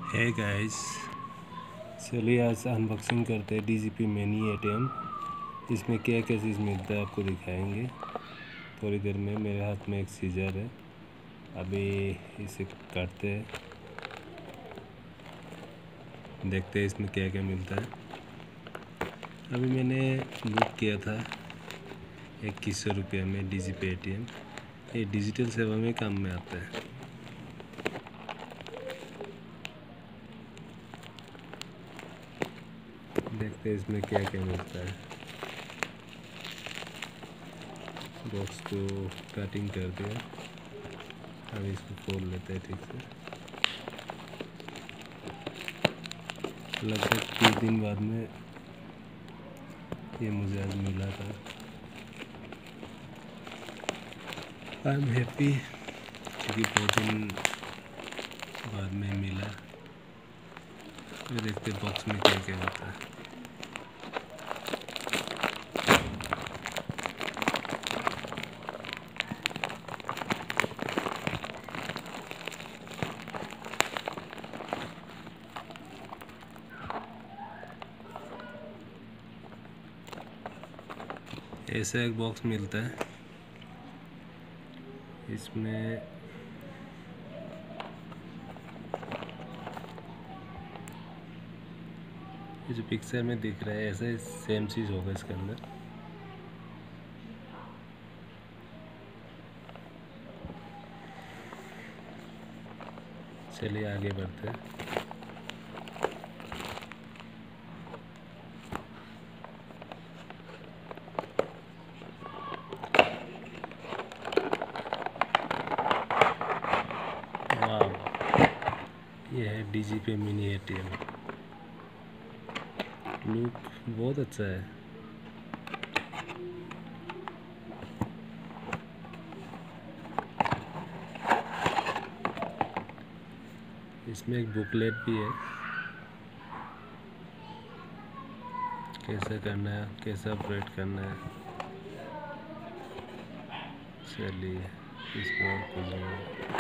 है गाइस, चलिए आज अनबॉक्सिंग करते हैं डीजीपी मिनी एटीएम। इसमें क्या क्या चीज़ मिलता है आपको दिखाएंगे थोड़ी देर में। मेरे हाथ में एक सीजर है, अभी इसे काटते हैं, देखते हैं इसमें क्या क्या मिलता है। अभी मैंने बुक किया था 2100 रुपये में डीजीपी एटीएम। ये डिजिटल सेवा में काम में आता है। देखते हैं इसमें क्या क्या मिलता है। बॉक्स को कटिंग कर दिया, अब इसको खोल लेते हैं ठीक से। लगभग 3 दिन बाद में ये मुझे आज मिला था। आई एम हैप्पी क्योंकि 2 दिन बाद में मिला। तो देखते बॉक्स में क्या क्या होता है। ऐसा एक बॉक्स मिलता है, इसमें ये जो पिक्चर में दिख रहा है ऐसे सेम चीज़ होगा इसके अंदर। चलिए आगे बढ़ते हैं। ये है डीजीपी मिनी एटीएम। लुक बहुत अच्छा है। इसमें एक बुकलेट भी है, कैसे करना है, कैसे ऑपरेट करना है। चलिए इसको और खोलेंगे।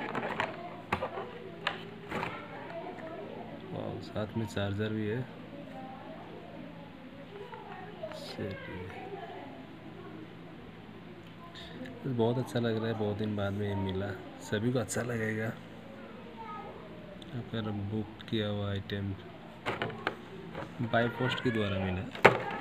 और साथ में चार्जर भी है। चलिए बहुत अच्छा लग रहा है, बहुत दिन बाद में ये मिला, सभी को अच्छा लगेगा अगर बुक किया हुआ आइटम बाय पोस्ट के द्वारा मिला।